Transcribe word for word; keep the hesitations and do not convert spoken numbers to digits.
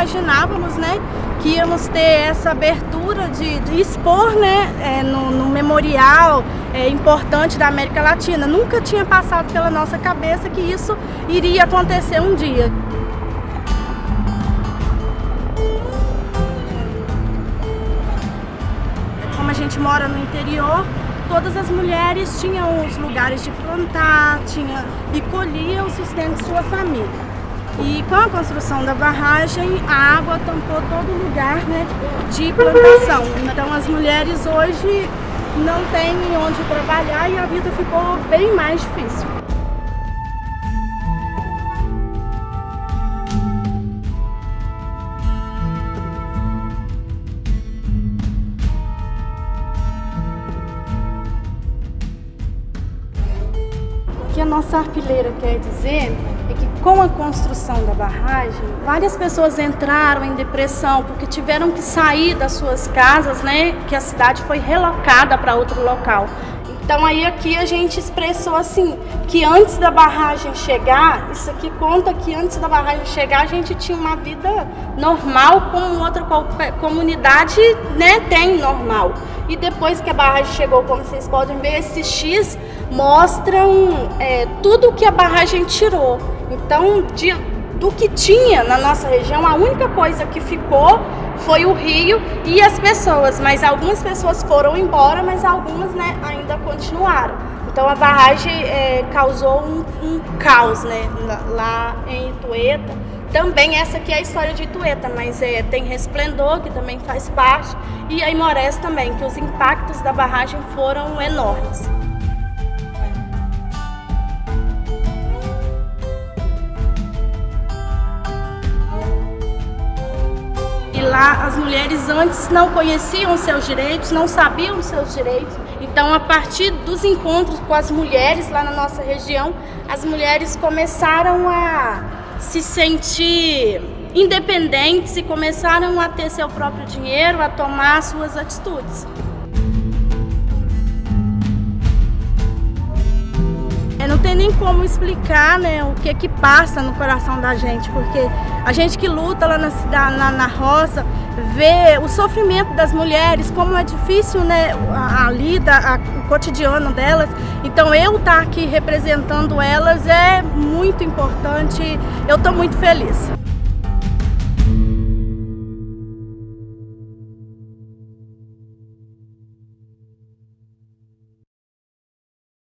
imaginávamos, né, que íamos ter essa abertura de, de expor, né, é, no, no memorial é, importante da América Latina. Nunca tinha passado pela nossa cabeça que isso iria acontecer um dia. Como a gente mora no interior, todas as mulheres tinham os lugares de plantar, tinha, e colhiam o sustento de sua família. E com a construção da barragem, a água tampou todo lugar, né, de plantação. Então as mulheres hoje não têm onde trabalhar e a vida ficou bem mais difícil. O que a nossa arpileira quer dizer é que com a construção da barragem, várias pessoas entraram em depressão porque tiveram que sair das suas casas, né? Que a cidade foi relocada para outro local. Então aí aqui a gente expressou assim, que antes da barragem chegar, isso aqui conta que antes da barragem chegar a gente tinha uma vida normal como outra comunidade, né, tem normal. E depois que a barragem chegou, como vocês podem ver, esses X mostram é, tudo que a barragem tirou. Então, de, do que tinha na nossa região, a única coisa que ficou foi o rio e as pessoas, mas algumas pessoas foram embora, mas algumas, né, ainda continuaram. Então a barragem é, causou um, um caos, né, lá em Itueta. Também essa aqui é a história de Itueta, mas é, tem Resplendor, que também faz parte, e a Imorés também, que os impactos da barragem foram enormes. E lá as mulheres antes não conheciam seus direitos, não sabiam seus direitos. Então, a partir dos encontros com as mulheres lá na nossa região, as mulheres começaram a se sentir independentes e começaram a ter seu próprio dinheiro, a tomar suas atitudes. Não tem nem como explicar, né, o que que passa no coração da gente, porque a gente que luta lá na cidade, na, na roça, vê o sofrimento das mulheres, como é difícil, né, a, a lida, a, o cotidiano delas. Então eu estar aqui representando elas é muito importante, eu estou muito feliz.